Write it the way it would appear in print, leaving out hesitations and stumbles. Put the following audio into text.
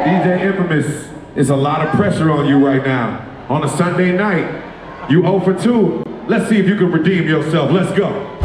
DJ Infamous, it's a lot of pressure on you right now. On a Sunday night, you 0 for 2. Let's see if you can redeem yourself. Let's go.